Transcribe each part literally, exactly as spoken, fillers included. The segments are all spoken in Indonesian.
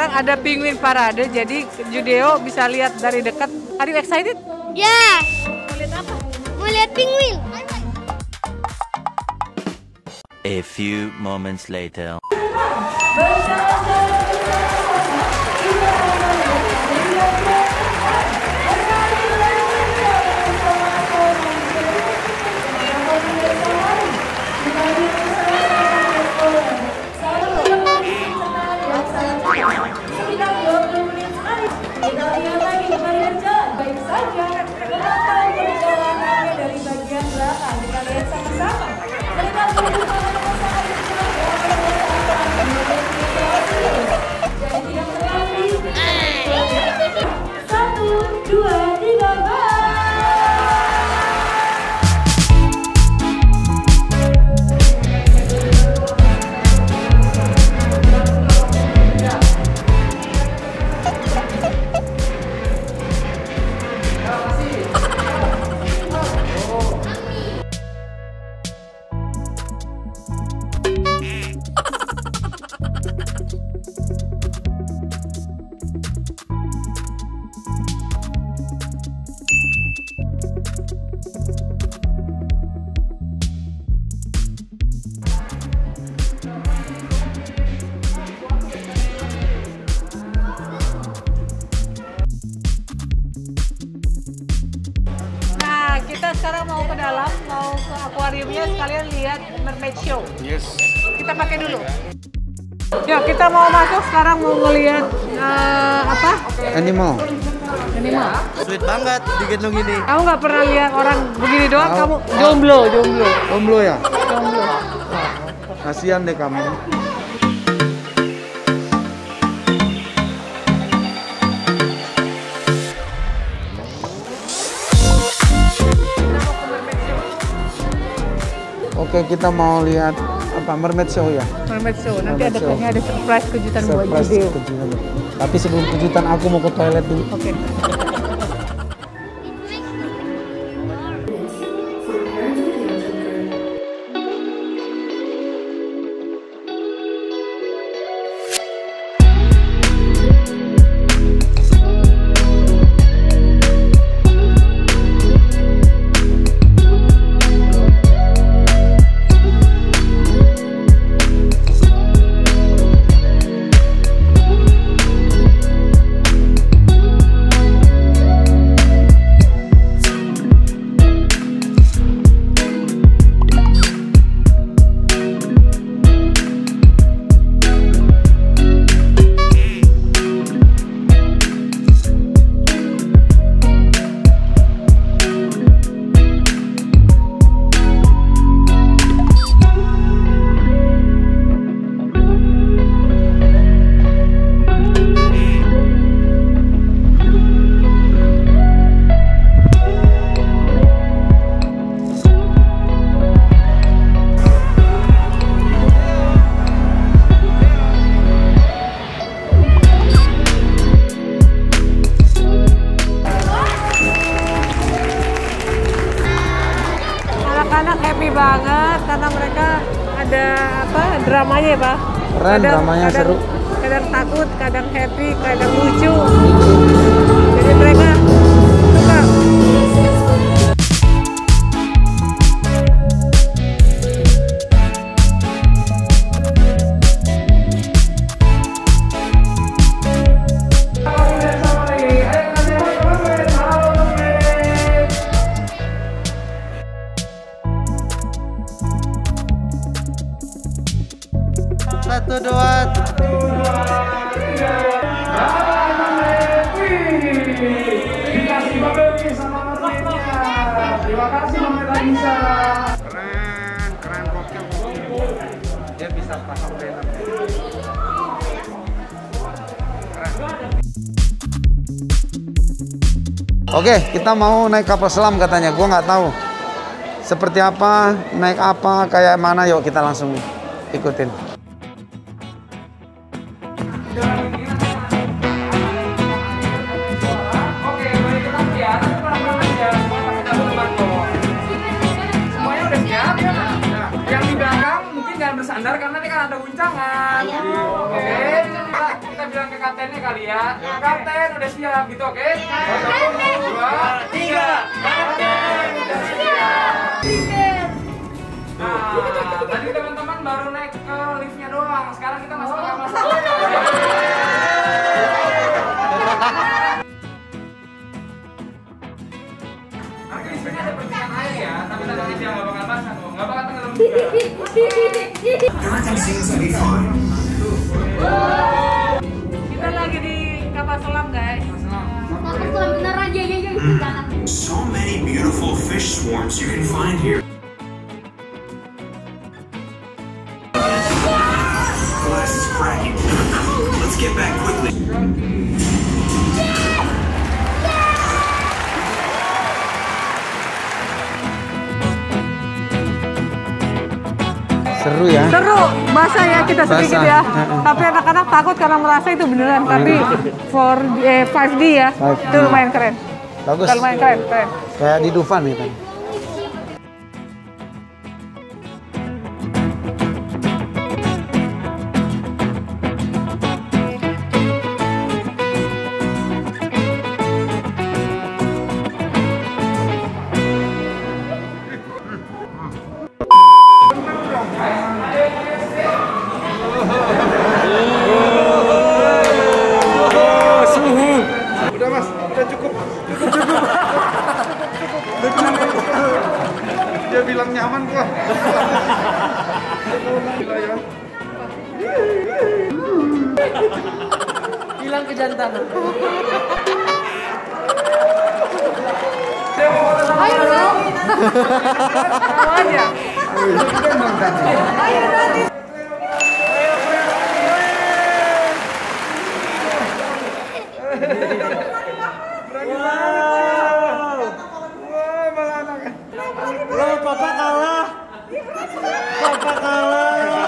sekarang ada penguin parade, jadi Judeo bisa lihat dari dekat. Are you excited? Ya. Yeah. Mau lihat apa? Mau lihat penguin. A few moments later. Kita sekarang mau ke dalam, mau ke akuariumnya sekalian lihat mermaid show. Yes. Kita pakai dulu. Ya, kita mau masuk sekarang mau ngelihat uh, apa? Animal. Animal. Sweet banget digendong ini. Kamu nggak pernah lihat orang begini doang? Kamu jomblo, jomblo. Jomblo ya? Jomblo. Kasihan deh kamu. Oke, kita mau lihat apa mermaid show ya? Mermaid show. Nanti Mermaid ada show. kayaknya ada surprise kejutan buat Surprise Judeo. kejutan. Tapi sebelum kejutan aku mau ke toilet dulu. Oke. Anak-anak happy banget karena mereka ada apa dramanya ya Pak? Keren, kadang, dramanya kadang, seru. Kadang takut, kadang happy, kadang lucu. Jadi mereka suka. Satu, dua, Dikasih Babel sama mermaidnya. Terima kasih Mama Lisa. keren, keren kokil. Dia bisa pasang banner. Oke, kita mau naik kapal selam katanya. Gua nggak tahu seperti apa, naik apa, kayak mana. Yuk kita langsung ikutin. Bersandar karena ini kan ada guncangan. Oke, kita, kita bilang ke kaptennya kali ya. Kapten udah siap gitu, oke? Satu, dua, tiga. Kapten udah siap. Nah, tadi teman-teman baru naik ke liftnya doang. Sekarang kita masuk ke kamar. Nanti di sini ada percikan air ya, tapi tadi dia nggak bakal basah kok, nggak bakal tenggelam juga. Kita lagi di kapal selam, guys. Beneran ya, ya, ya. So many beautiful fish swarms you can find here. Glass is cracking. Let's get back quickly. Seru ya. Seru, basah ya kita sedikit Basah. ya. Tapi anak-anak takut karena merasa itu beneran. Tapi for eh, five D ya, five D. itu lumayan keren. Bagus. Itu lumayan keren, keren. Kayak di Dufan nih kan. Udah mas, udah cukup, cukup, cukup. Dia bilang nyaman kok. Hilang kejantanan. Ayo dong. Mau aja. Ayo nanti. Loh, papa kalah. Papa kalah.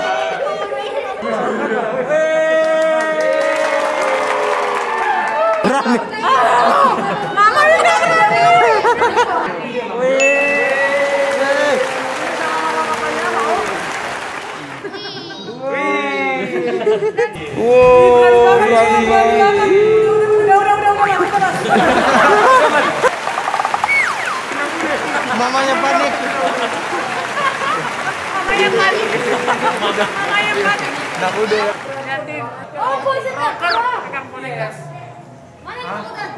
Berani. Mama udah Wow, berani. Udah, udah, udah, udah, udah. Mamanya panik. Mamanya panik. Mamanya panik. Nah, udah. Ganti. Oh, bosan nggak? Pegang boneka. Mana yang pegang?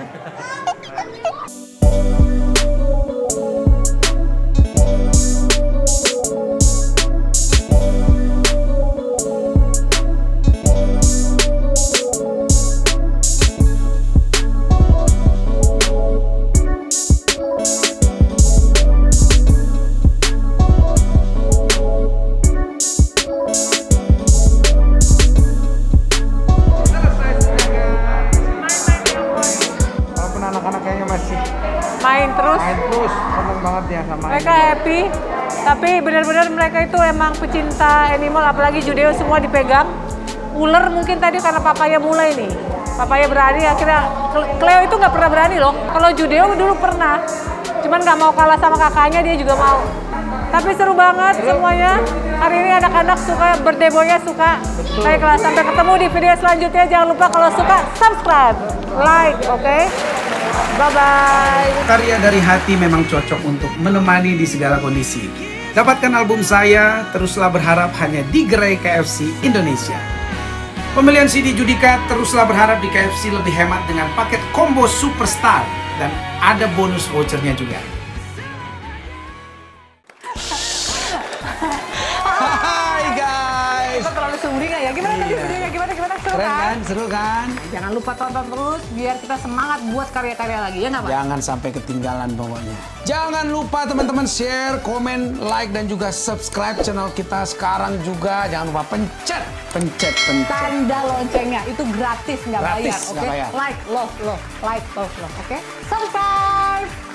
Walaupun anak-anak kayaknya masih Main terus. main terus, seneng banget ya sama Mereka happy, tapi benar-benar mereka itu emang pecinta animal, apalagi Judeo semua dipegang. Ular mungkin tadi karena papaya mulai nih. Papaya berani, akhirnya Cleo itu nggak pernah berani loh. Kalau Judeo dulu pernah, cuman nggak mau kalah sama kakaknya, dia juga mau. Tapi seru banget semuanya. Hari ini anak-anak suka, birthday boy-nya suka. Baiklah, sampai ketemu di video selanjutnya. Jangan lupa kalau suka subscribe, like, oke? Okay? Bye-bye. Karya dari hati memang cocok untuk menemani di segala kondisi. Dapatkan album saya, teruslah berharap hanya di Gerai K F C Indonesia. Pembelian C D Judika, teruslah berharap di K F C lebih hemat dengan paket combo Superstar. Dan ada bonus vouchernya juga. Hai guys. Kok terlalu sumring ya? Gimana tadi videonya? Gimana, gimana? Seru Keren kan? kan? Seru kan? Jangan lupa tonton terus biar kita semangat buat karya-karya lagi, ya nggak Pak? Jangan sampai ketinggalan pokoknya. Jangan lupa teman-teman share, komen, like, dan juga subscribe channel kita sekarang juga. Jangan lupa pencet, pencet, pencet. Tanda loncengnya itu gratis, nggak bayar, Gratis, oke? nggak bayar. Like, love, love, like, love, love, oke? Subscribe!